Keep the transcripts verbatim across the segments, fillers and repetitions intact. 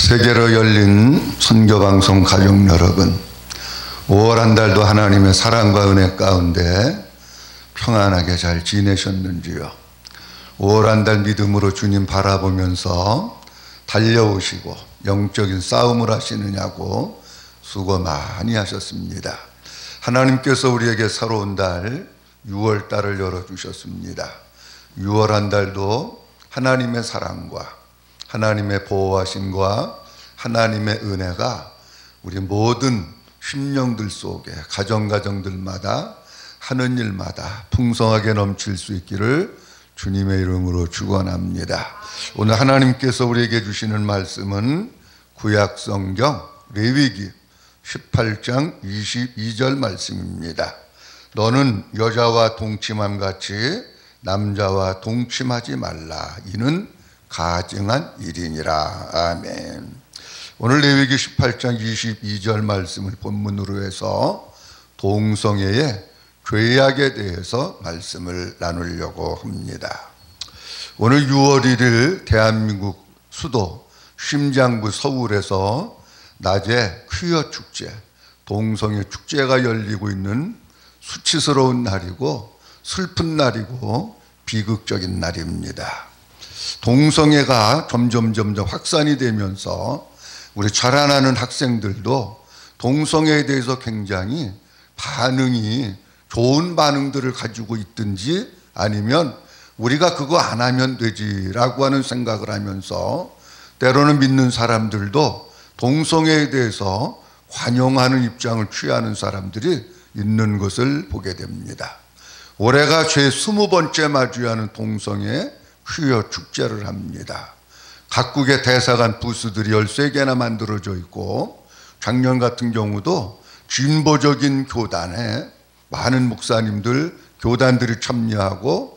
세계로 열린 선교방송 가족 여러분, 오월 한 달도 하나님의 사랑과 은혜 가운데 평안하게 잘 지내셨는지요? 오월 한 달 믿음으로 주님 바라보면서 달려오시고 영적인 싸움을 하시느냐고 수고 많이 하셨습니다. 하나님께서 우리에게 새로운 달 유월 달을 열어주셨습니다. 유월 한 달도 하나님의 사랑과 하나님의 보호하심과 하나님의 은혜가 우리 모든 심령들 속에 가정가정들마다 하는 일마다 풍성하게 넘칠 수 있기를 주님의 이름으로 축원합니다. 오늘 하나님께서 우리에게 주시는 말씀은 구약성경 레위기 십팔 장 이십이 절 말씀입니다. 너는 여자와 동침함 같이 남자와 동침하지 말라. 이는 가증한 일이니라. 아멘. 오늘 레위기 십팔 장 이십이 절 말씀을 본문으로 해서 동성애의 죄악에 대해서 말씀을 나누려고 합니다. 오늘 유월 일 일 대한민국 수도 심장부 서울에서 낮에 퀴어 축제, 동성애 축제가 열리고 있는 수치스러운 날이고 슬픈 날이고 비극적인 날입니다. 동성애가 점점 점점 확산이 되면서 우리 자라나는 학생들도 동성애에 대해서 굉장히 반응이 좋은 반응들을 가지고 있든지 아니면 우리가 그거 안 하면 되지라고 하는 생각을 하면서 때로는 믿는 사람들도 동성애에 대해서 관용하는 입장을 취하는 사람들이 있는 것을 보게 됩니다. 올해가 제이십 번째 맞이하는 동성애 퀴어 축제를 합니다. 각국의 대사관 부스들이 열세 개나 만들어져 있고 작년 같은 경우도 진보적인 교단에 많은 목사님들, 교단들이 참여하고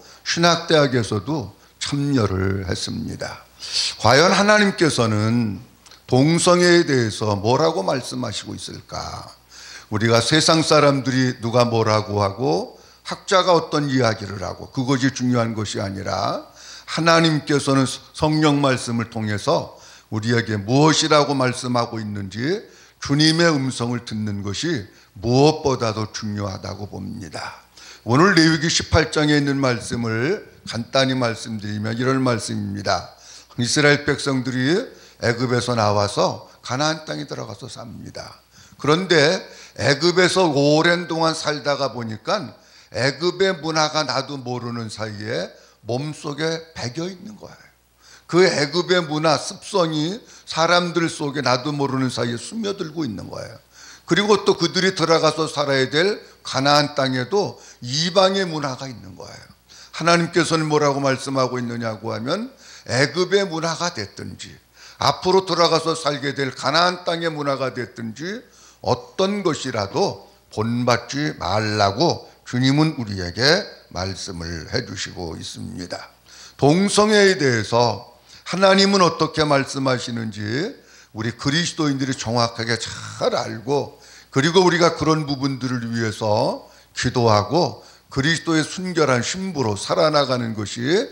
신학대학에서도 참여를 했습니다. 과연 하나님께서는 동성애에 대해서 뭐라고 말씀하시고 있을까? 우리가 세상 사람들이 누가 뭐라고 하고 학자가 어떤 이야기를 하고 그것이 중요한 것이 아니라 하나님께서는 성령 말씀을 통해서 우리에게 무엇이라고 말씀하고 있는지 주님의 음성을 듣는 것이 무엇보다도 중요하다고 봅니다. 오늘 레위기 십팔 장에 있는 말씀을 간단히 말씀드리면 이런 말씀입니다. 이스라엘 백성들이 애굽에서 나와서 가나안 땅에 들어가서 삽니다. 그런데 애굽에서 오랜 동안 살다가 보니까 애굽의 문화가 나도 모르는 사이에 몸속에 배겨 있는 거예요. 그 애굽의 문화, 습성이 사람들 속에 나도 모르는 사이에 스며들고 있는 거예요. 그리고 또 그들이 들어가서 살아야 될 가나안 땅에도 이방의 문화가 있는 거예요. 하나님께서는 뭐라고 말씀하고 있느냐고 하면 애굽의 문화가 됐든지 앞으로 들어가서 살게 될 가나안 땅의 문화가 됐든지 어떤 것이라도 본받지 말라고 주님은 우리에게 말씀을 해주시고 있습니다. 동성애에 대해서 하나님은 어떻게 말씀하시는지 우리 그리스도인들이 정확하게 잘 알고 그리고 우리가 그런 부분들을 위해서 기도하고 그리스도의 순결한 신부로 살아나가는 것이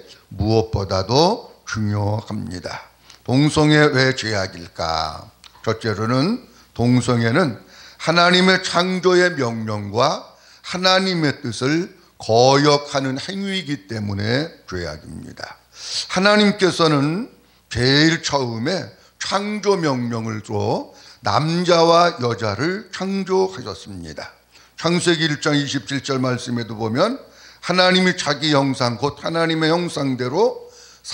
무엇보다도 중요합니다. 동성애 왜 죄악일까? 첫째로는 동성애는 하나님의 창조의 명령과 하나님의 뜻을 거역하는 행위이기 때문에 죄악입니다. 하나님께서는 제일 처음에 창조 명령을 줘 남자와 여자를 창조하셨습니다. 창세기 일 장 이십칠 절 말씀에도 보면 하나님이 자기 형상 곧 하나님의 형상대로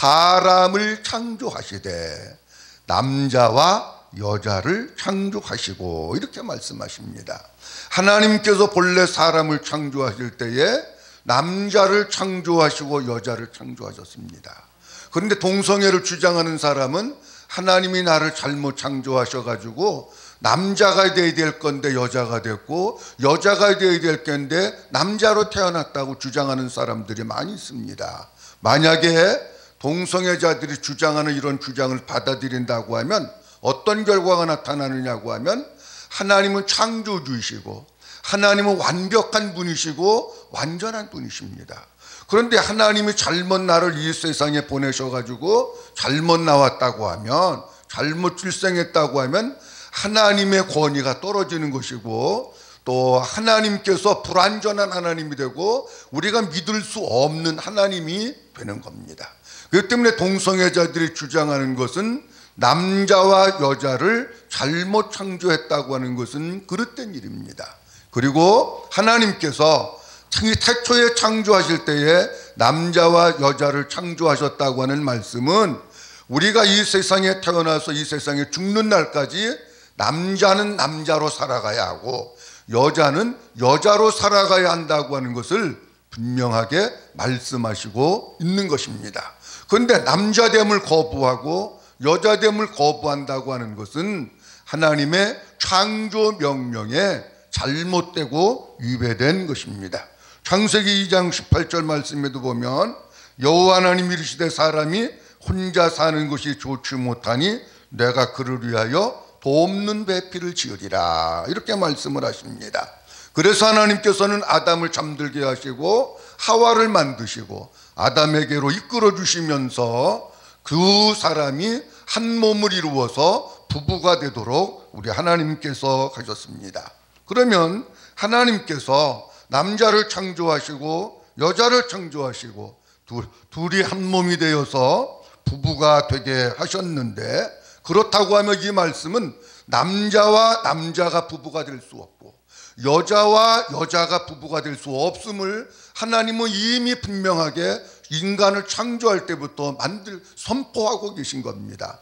사람을 창조하시되 남자와 여자를 창조하시고 이렇게 말씀하십니다. 하나님께서 본래 사람을 창조하실 때에 남자를 창조하시고 여자를 창조하셨습니다. 그런데 동성애를 주장하는 사람은 하나님이 나를 잘못 창조하셔가지고 남자가 되어야 될 건데 여자가 됐고 여자가 되어야 될 건데 남자로 태어났다고 주장하는 사람들이 많이 있습니다. 만약에 동성애자들이 주장하는 이런 주장을 받아들인다고 하면 어떤 결과가 나타나느냐고 하면 하나님은 창조주이시고 하나님은 완벽한 분이시고 완전한 분이십니다. 그런데 하나님이 잘못 나를 이 세상에 보내셔가지고 잘못 나왔다고 하면 잘못 출생했다고 하면 하나님의 권위가 떨어지는 것이고, 또 하나님께서 불완전한 하나님이 되고 우리가 믿을 수 없는 하나님이 되는 겁니다. 그렇기 때문에 동성애자들이 주장하는 것은 남자와 여자를 잘못 창조했다고 하는 것은 그릇된 일입니다. 그리고 하나님께서 태초에 창조하실 때에 남자와 여자를 창조하셨다고 하는 말씀은 우리가 이 세상에 태어나서 이 세상에 죽는 날까지 남자는 남자로 살아가야 하고 여자는 여자로 살아가야 한다고 하는 것을 분명하게 말씀하시고 있는 것입니다. 그런데 남자됨을 거부하고 여자됨을 거부한다고 하는 것은 하나님의 창조 명령에 잘못되고 위배된 것입니다. 창세기 이 장 십팔 절 말씀에도 보면 여호와 하나님이 이르시되 사람이 혼자 사는 것이 좋지 못하니 내가 그를 위하여 돕는 배필을 지으리라, 이렇게 말씀을 하십니다. 그래서 하나님께서는 아담을 잠들게 하시고 하와를 만드시고 아담에게로 이끌어 주시면서 그 사람이 한 몸을 이루어서 부부가 되도록 우리 하나님께서 하셨습니다. 그러면 하나님께서 남자를 창조하시고 여자를 창조하시고 둘, 둘이 한 몸이 되어서 부부가 되게 하셨는데, 그렇다고 하면 이 말씀은 남자와 남자가 부부가 될 수 없고 여자와 여자가 부부가 될 수 없음을 하나님은 이미 분명하게 인간을 창조할 때부터 만들 선포하고 계신 겁니다.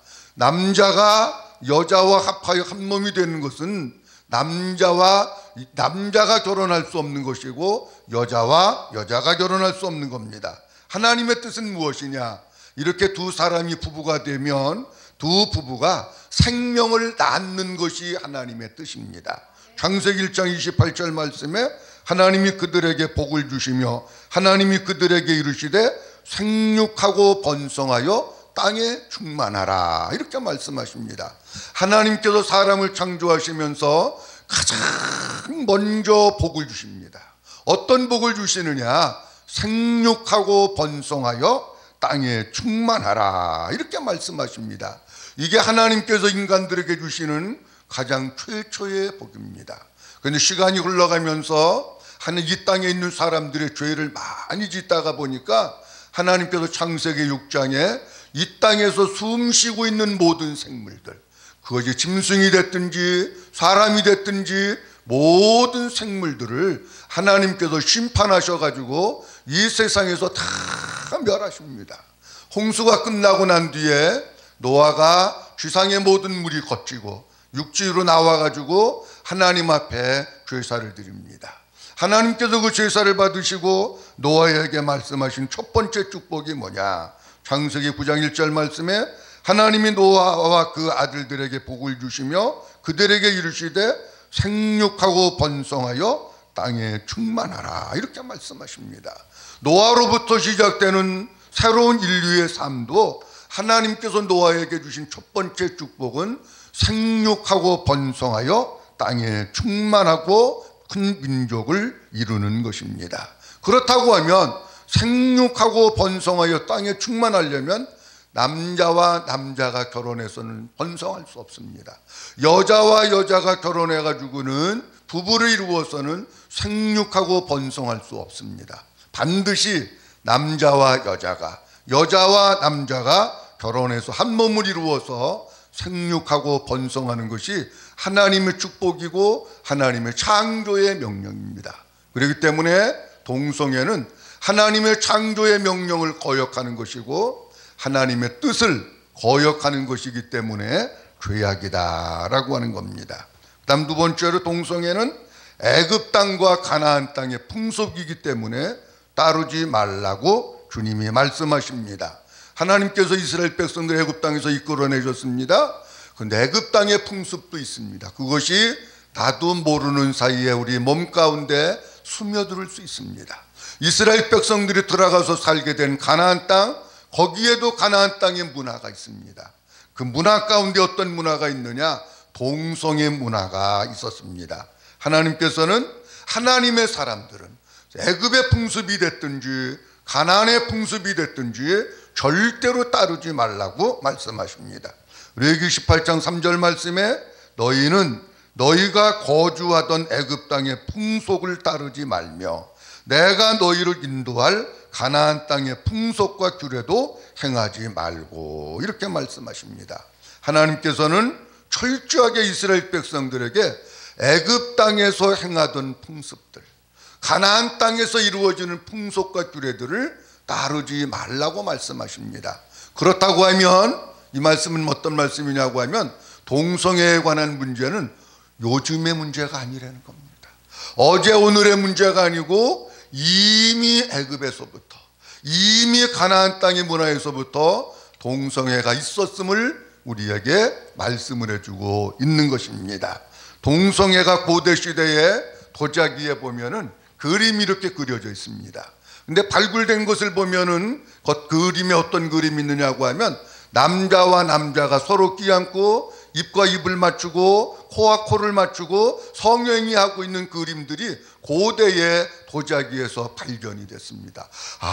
남자가 여자와 합하여 한 몸이 되는 것은 남자와 남자가 결혼할 수 없는 것이고 여자와 여자가 결혼할 수 없는 겁니다. 하나님의 뜻은 무엇이냐? 이렇게 두 사람이 부부가 되면 두 부부가 생명을 낳는 것이 하나님의 뜻입니다. 창세기 일 장 이십팔 절 말씀에 하나님이 그들에게 복을 주시며 하나님이 그들에게 이르시되 생육하고 번성하여 땅에 충만하라, 이렇게 말씀하십니다. 하나님께서 사람을 창조하시면서 가장 먼저 복을 주십니다. 어떤 복을 주시느냐? 생육하고 번성하여 땅에 충만하라, 이렇게 말씀하십니다. 이게 하나님께서 인간들에게 주시는 가장 최초의 복입니다. 그런데 시간이 흘러가면서 하는 이 땅에 있는 사람들의 죄를 많이 짓다가 보니까 하나님께서 창세기 육 장에 이 땅에서 숨 쉬고 있는 모든 생물들, 그것이 짐승이 됐든지 사람이 됐든지 모든 생물들을 하나님께서 심판하셔가지고 이 세상에서 다 멸하십니다. 홍수가 끝나고 난 뒤에 노아가 지상의 모든 물이 거치고 육지로 나와가지고 하나님 앞에 제사를 드립니다. 하나님께서 그 제사를 받으시고 노아에게 말씀하신 첫 번째 축복이 뭐냐? 창세기 구 장 일 절 말씀에 하나님이 노아와 그 아들들에게 복을 주시며 그들에게 이르시되 생육하고 번성하여 땅에 충만하라, 이렇게 말씀하십니다. 노아로부터 시작되는 새로운 인류의 삶도 하나님께서 노아에게 주신 첫 번째 축복은 생육하고 번성하여 땅에 충만하고 큰 민족을 이루는 것입니다. 그렇다고 하면 생육하고 번성하여 땅에 충만하려면 남자와 남자가 결혼해서는 번성할 수 없습니다. 여자와 여자가 결혼해가지고는 부부를 이루어서는 생육하고 번성할 수 없습니다. 반드시 남자와 여자가, 여자와 남자가 결혼해서 한 몸을 이루어서 생육하고 번성하는 것이 하나님의 축복이고 하나님의 창조의 명령입니다. 그렇기 때문에 동성애는 하나님의 창조의 명령을 거역하는 것이고 하나님의 뜻을 거역하는 것이기 때문에 죄악이다라고 하는 겁니다. 다음 두 번째로 동성애는 애굽 땅과 가나안 땅의 풍속이기 때문에 따르지 말라고 주님이 말씀하십니다. 하나님께서 이스라엘 백성들 애굽 땅에서 이끌어내셨습니다. 그런데 애굽 땅의 풍습도 있습니다. 그것이 나도 모르는 사이에 우리 몸 가운데 스며들 수 있습니다. 이스라엘 백성들이 들어가서 살게 된 가나안 땅, 거기에도 가나안 땅의 문화가 있습니다. 그 문화 가운데 어떤 문화가 있느냐? 동성애 문화가 있었습니다. 하나님께서는 하나님의 사람들은 애굽의 풍습이 됐든지 가나안의 풍습이 됐든지 절대로 따르지 말라고 말씀하십니다. 레위기 십팔 장 삼 절 말씀에 너희는 너희가 거주하던 애굽 땅의 풍속을 따르지 말며 내가 너희를 인도할 가나안 땅의 풍속과 규례도 행하지 말고 이렇게 말씀하십니다. 하나님께서는 철저하게 이스라엘 백성들에게 애굽 땅에서 행하던 풍습들, 가나안 땅에서 이루어지는 풍속과 규례들을 따르지 말라고 말씀하십니다. 그렇다고 하면 이 말씀은 어떤 말씀이냐고 하면 동성애에 관한 문제는 요즘의 문제가 아니라는 겁니다. 어제 오늘의 문제가 아니고 이미 애굽에서부터, 이미 가나안 땅의 문화에서부터 동성애가 있었음을 우리에게 말씀을 해주고 있는 것입니다. 동성애가 고대 시대에 도자기에 보면은 그림이 이렇게 그려져 있습니다. 근데 발굴된 것을 보면은 그 그림에 어떤 그림이 있느냐고 하면 남자와 남자가 서로 끼안고 입과 입을 맞추고 코와 코를 맞추고 성행위하고 있는 그림들이 고대의 도자기에서 발견이 됐습니다.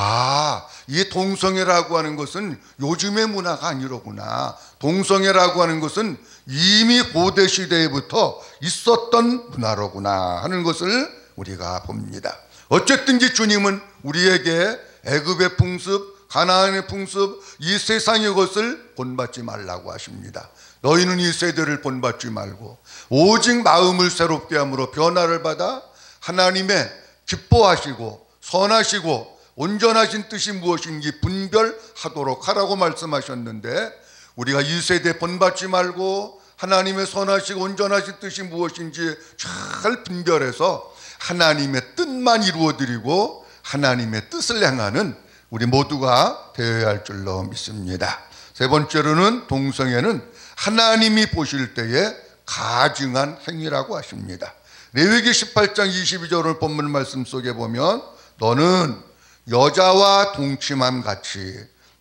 아, 이 동성애라고 하는 것은 요즘의 문화가 아니로구나. 동성애라고 하는 것은 이미 고대 시대부터 있었던 문화로구나 하는 것을 우리가 봅니다. 어쨌든지 주님은 우리에게 애굽의 풍습, 가나안의 풍습, 이 세상의 것을 본받지 말라고 하십니다. 너희는 이 세대를 본받지 말고 오직 마음을 새롭게 함으로 변화를 받아 하나님의 기뻐하시고 선하시고 온전하신 뜻이 무엇인지 분별하도록 하라고 말씀하셨는데, 우리가 이 세대 본받지 말고 하나님의 선하시고 온전하신 뜻이 무엇인지 잘 분별해서 하나님의 뜻만 이루어드리고 하나님의 뜻을 행하는 우리 모두가 되어야 할 줄로 믿습니다. 세 번째로는 동성애는 하나님이 보실 때에 가증한 행위라고 하십니다. 레위기 십팔 장 이십이 절 본문 말씀 속에 보면 너는 여자와 동침함 같이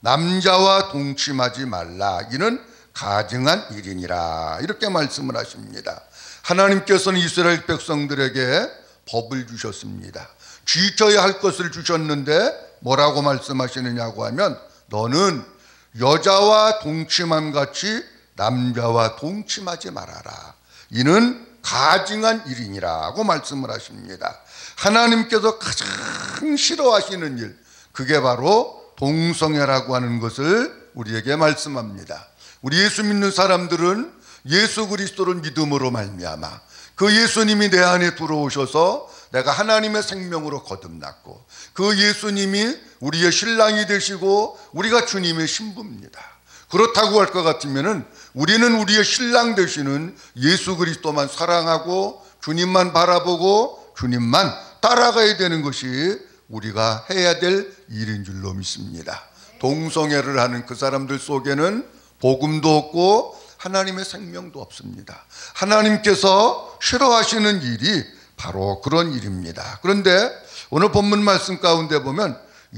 남자와 동침하지 말라. 이는 가증한 일이니라. 이렇게 말씀을 하십니다. 하나님께서는 이스라엘 백성들에게 법을 주셨습니다. 지켜야 할 것을 주셨는데 뭐라고 말씀하시느냐고 하면 너는 여자와 동침함 같이 남자와 동침하지 말아라. 이는 가증한 일이니라고 말씀을 하십니다. 하나님께서 가장 싫어하시는 일, 그게 바로 동성애라고 하는 것을 우리에게 말씀합니다. 우리 예수 믿는 사람들은 예수 그리스도를 믿음으로 말미암아 그 예수님이 내 안에 들어오셔서 내가 하나님의 생명으로 거듭났고 그 예수님이 우리의 신랑이 되시고 우리가 주님의 신부입니다. 그렇다고 할 것 같으면은 우리는 우리의 신랑 되시는 예수 그리스도만 사랑하고 주님만 바라보고 주님만 따라가야 되는 것이 우리가 해야 될 일인 줄로 믿습니다. 동성애를 하는 그 사람들 속에는 복음도 없고 하나님의 생명도 없습니다. 하나님께서 싫어하시는 일이 바로 그런 일입니다. 그런데 오늘 본문 말씀 가운데 보면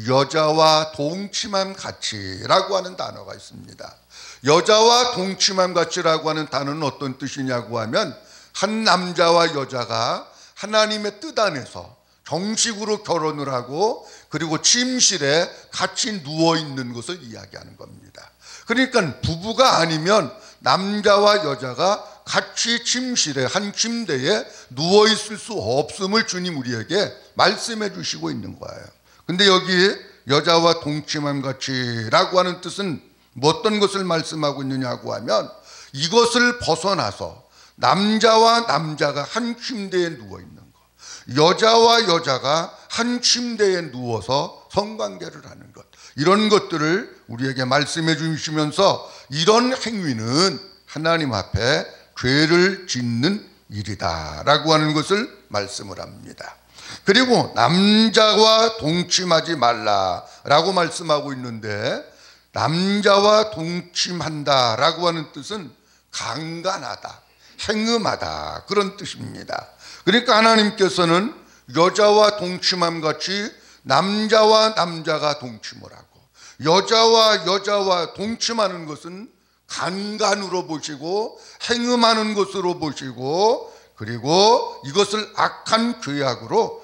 여자와 동침함 같이라고 하는 단어가 있습니다. 여자와 동침함 같이라고 하는 단어는 어떤 뜻이냐고 하면 한 남자와 여자가 하나님의 뜻 안에서 정식으로 결혼을 하고 그리고 침실에 같이 누워있는 것을 이야기하는 겁니다. 그러니까 부부가 아니면 남자와 여자가 같이 침실에 한 침대에 누워있을 수 없음을 주님 우리에게 말씀해 주시고 있는 거예요. 근데 여기 여자와 동침함 같이라고 하는 뜻은 어떤 것을 말씀하고 있느냐고 하면 이것을 벗어나서 남자와 남자가 한 침대에 누워있는 것, 여자와 여자가 한 침대에 누워서 성관계를 하는 것, 이런 것들을 우리에게 말씀해 주시면서 이런 행위는 하나님 앞에 죄를 짓는 일이다 라고 하는 것을 말씀을 합니다. 그리고 남자와 동침하지 말라라고 말씀하고 있는데 남자와 동침한다 라고 하는 뜻은 강간하다, 행음하다 그런 뜻입니다. 그러니까 하나님께서는 여자와 동침함 같이 남자와 남자가 동침을 하고 여자와 여자와 동침하는 것은 강간으로 보시고 행음하는 것으로 보시고 그리고 이것을 악한 죄악으로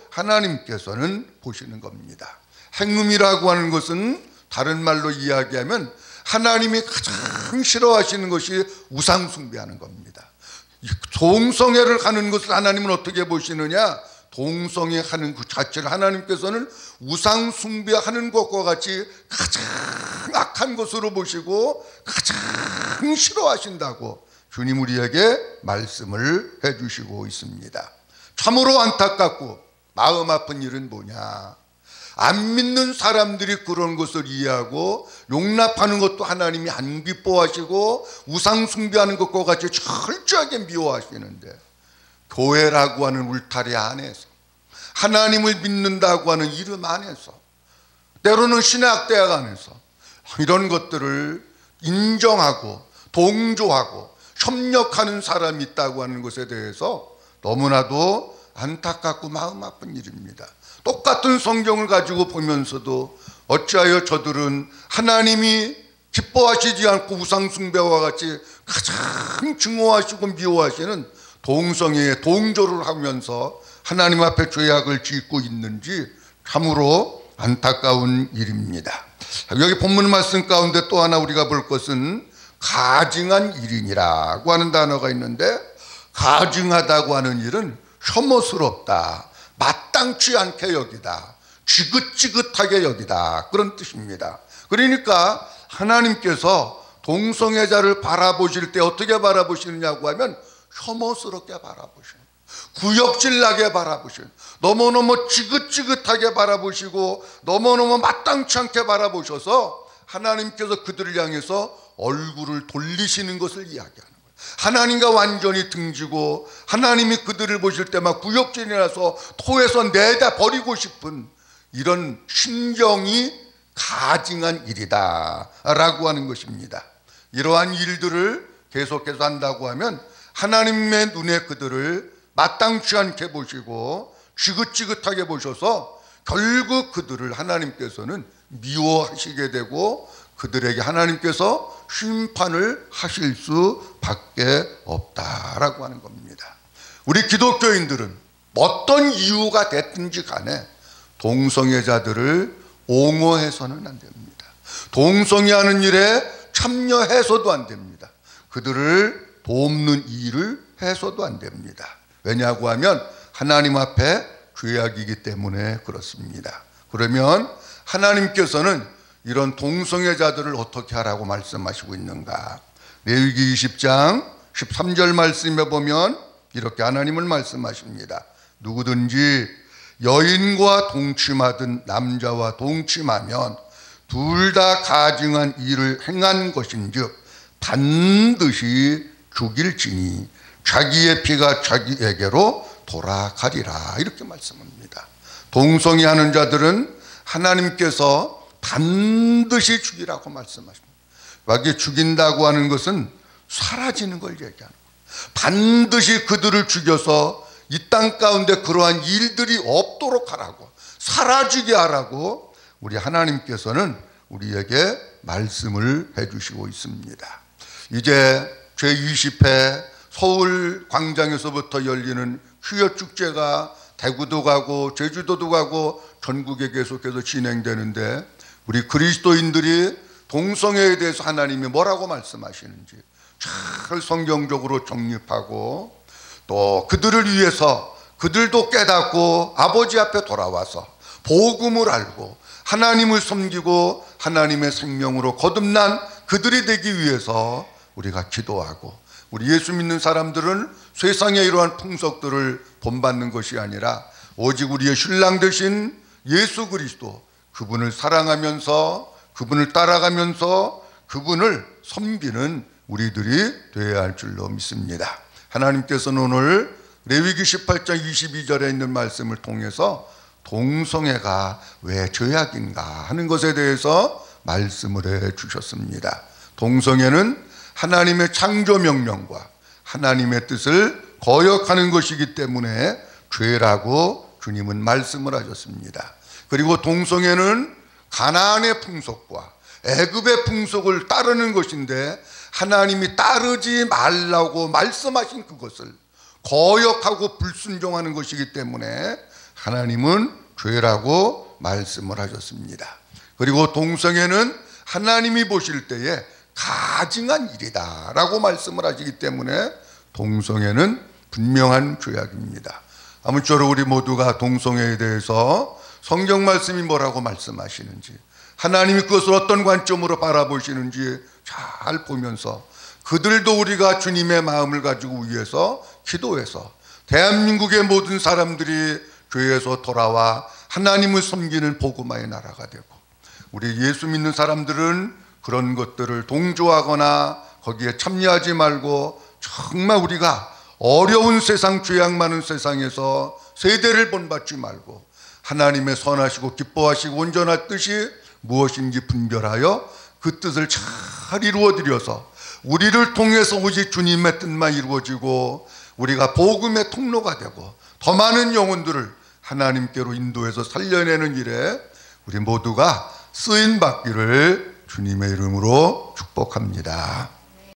하나님께서는 보시는 겁니다. 행음이라고 하는 것은 다른 말로 이야기하면 하나님이 가장 싫어하시는 것이 우상 숭배하는 겁니다. 동성애를 하는 것을 하나님은 어떻게 보시느냐? 동성애 하는 그 자체를 하나님께서는 우상 숭배하는 것과 같이 가장 악한 것으로 보시고 가장 싫어하신다고 주님 우리에게 말씀을 해주시고 있습니다. 참으로 안타깝고 마음 아픈 일은 뭐냐? 안 믿는 사람들이 그런 것을 이해하고 용납하는 것도 하나님이 안 기뻐하시고 우상 숭배하는 것과 같이 철저하게 미워하시는데, 교회라고 하는 울타리 안에서, 하나님을 믿는다고 하는 이름 안에서, 때로는 신학대학 안에서 이런 것들을 인정하고 동조하고 협력하는 사람이 있다고 하는 것에 대해서 너무나도 안타깝고 마음 아픈 일입니다. 똑같은 성경을 가지고 보면서도 어찌하여 저들은 하나님이 기뻐하시지 않고 우상 숭배와 같이 가장 증오하시고 미워하시는 동성애에 동조를 하면서 하나님 앞에 죄악을 짓고 있는지 참으로 안타까운 일입니다. 여기 본문 말씀 가운데 또 하나 우리가 볼 것은 가증한 일이니라고 하는 단어가 있는데, 가증하다고 하는 일은 혐오스럽다, 마땅치 않게 여기다, 지긋지긋하게 여기다, 그런 뜻입니다. 그러니까 하나님께서 동성애자를 바라보실 때 어떻게 바라보시느냐고 하면 혐오스럽게 바라보시는, 구역질나게 바라보시는, 너무너무 지긋지긋하게 바라보시고 너무너무 마땅치 않게 바라보셔서 하나님께서 그들을 향해서 얼굴을 돌리시는 것을 이야기하는 거예요. 하나님과 완전히 등지고 하나님이 그들을 보실 때 막 구역질이 나서 토해서 내다 버리고 싶은 이런 심정이 가증한 일이다 라고 하는 것입니다. 이러한 일들을 계속해서 한다고 하면 하나님의 눈에 그들을 마땅치 않게 보시고 지긋지긋하게 보셔서 결국 그들을 하나님께서는 미워하시게 되고 그들에게 하나님께서 심판을 하실 수밖에 없다라고 하는 겁니다. 우리 기독교인들은 어떤 이유가 됐든지 간에 동성애자들을 옹호해서는 안 됩니다. 동성애하는 일에 참여해서도 안 됩니다. 그들을 돕는 일을 해서도 안 됩니다. 왜냐하고 하면 하나님 앞에 죄악이기 때문에 그렇습니다. 그러면 하나님께서는 이런 동성애자들을 어떻게 하라고 말씀하시고 있는가? 레위기 이십 장 십삼 절 말씀에 보면 이렇게 하나님은 말씀하십니다. 누구든지 여인과 동침하든 남자와 동침하면 둘 다 가증한 일을 행한 것인즉 반드시 죽일지니 자기의 피가 자기에게로 돌아가리라, 이렇게 말씀합니다. 동성애하는 자들은 하나님께서 반드시 죽이라고 말씀하십니다. 여기 죽인다고 하는 것은 사라지는 걸 얘기하는 거예요. 반드시 그들을 죽여서 이 땅 가운데 그러한 일들이 없도록 하라고, 사라지게 하라고 우리 하나님께서는 우리에게 말씀을 해주시고 있습니다. 이제 제이십 회 서울 광장에서부터 열리는 휴여축제가 대구도 가고 제주도도 가고 전국에 계속해서 진행되는데, 우리 그리스도인들이 동성애에 대해서 하나님이 뭐라고 말씀하시는지 잘 성경적으로 정립하고, 또 그들을 위해서 그들도 깨닫고 아버지 앞에 돌아와서 복음을 알고 하나님을 섬기고 하나님의 생명으로 거듭난 그들이 되기 위해서 우리가 기도하고, 우리 예수 믿는 사람들은 세상의 이러한 풍속들을 본받는 것이 아니라 오직 우리의 신랑 되신 예수 그리스도, 그분을 사랑하면서 그분을 따라가면서 그분을 섬기는 우리들이 되어야 할 줄로 믿습니다. 하나님께서는 오늘 레위기 십팔 장 이십이 절에 있는 말씀을 통해서 동성애가 왜 죄악인가 하는 것에 대해서 말씀을 해 주셨습니다. 동성애는 하나님의 창조 명령과 하나님의 뜻을 거역하는 것이기 때문에 죄라고 주님은 말씀을 하셨습니다. 그리고 동성애는 가나안의 풍속과 애굽의 풍속을 따르는 것인데, 하나님이 따르지 말라고 말씀하신 그것을 거역하고 불순종하는 것이기 때문에 하나님은 죄라고 말씀을 하셨습니다. 그리고 동성애는 하나님이 보실 때에 가증한 일이다 라고 말씀을 하시기 때문에 동성애는 분명한 죄악입니다. 아무쪼록 우리 모두가 동성애에 대해서 성경 말씀이 뭐라고 말씀하시는지, 하나님이 그것을 어떤 관점으로 바라보시는지 잘 보면서 그들도 우리가 주님의 마음을 가지고 위해서 기도해서 대한민국의 모든 사람들이 교회에서 돌아와 하나님을 섬기는 복음화의 나라가 되고, 우리 예수 믿는 사람들은 그런 것들을 동조하거나 거기에 참여하지 말고 정말 우리가 어려운 세상, 죄악 많은 세상에서 세대를 본받지 말고 하나님의 선하시고 기뻐하시고 온전한 뜻이 무엇인지 분별하여 그 뜻을 잘 이루어드려서 우리를 통해서 오직 주님의 뜻만 이루어지고 우리가 복음의 통로가 되고 더 많은 영혼들을 하나님께로 인도해서 살려내는 일에 우리 모두가 쓰임받기를 주님의 이름으로 축복합니다.